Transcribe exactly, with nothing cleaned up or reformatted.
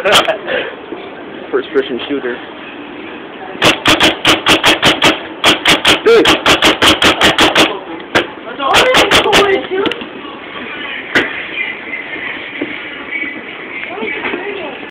First person shooter. Good. That's all I have to